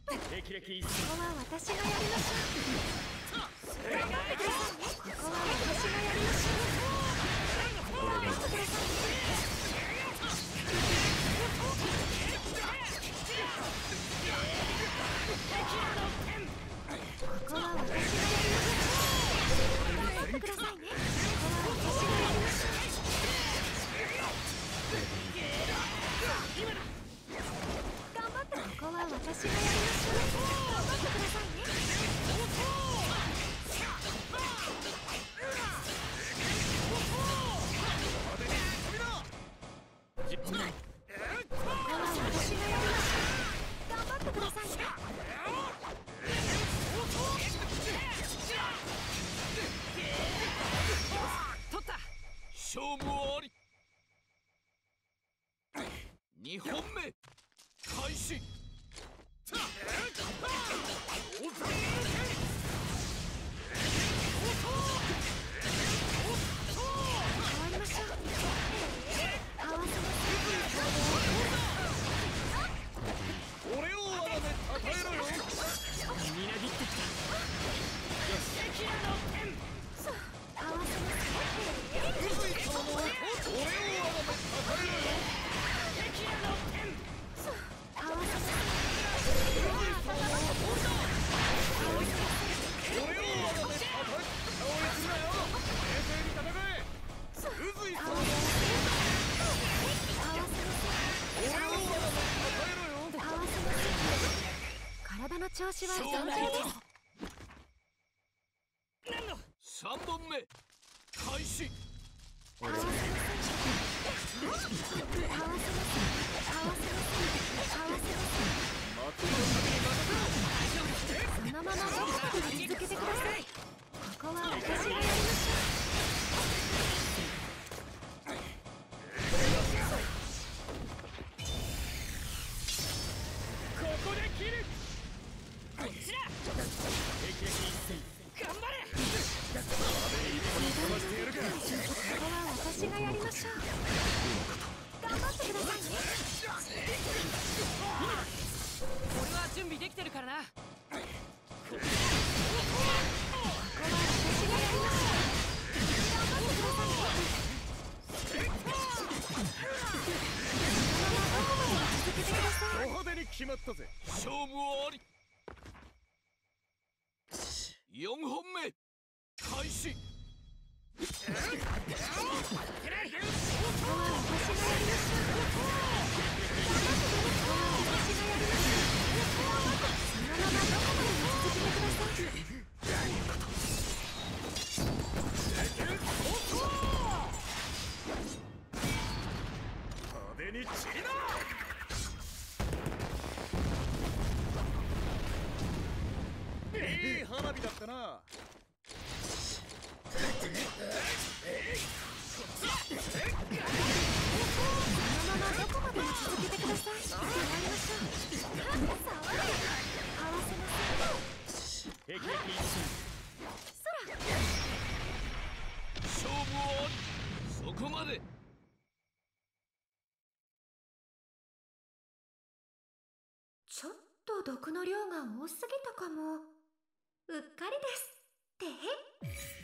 ここは私がやりましょう。ここは私がやりましょう。頑張ってくださいね。ここは私がやりましょう。頑張ってくださいね。ここは私がやりましょう。頑張って、ここは私がやりましょう。頑張ってくださいね。 勝負あり。2本目開始。俺をあだでたたえろよ。みなぎってきた。よし。 体の調子は順調です。 3本目開始。 合わせません。合わせません。合わせません。そのまま僕と続けてください。ここは私がやりましょう。 ここで切る。こっちだ。頑張れ。 ここは私がやりましょう。頑張ってくださいね。 俺は準備できてるからな。 ここは私がやりましょう。頑張ってくださいね。そのままどこまでも続けてください。 ド派手に決まったぜ。勝負あり。4本目開始。 ここは私がやりましょう。そのままどこまでも続けてください。 派手に散りな。いい花火だったな。 そのままどこまでも続けてください。やりましょう。合わせません。 勝負あり。そこまで。 ちょっと毒の量が多すぎたかも。うっかりです。てへ。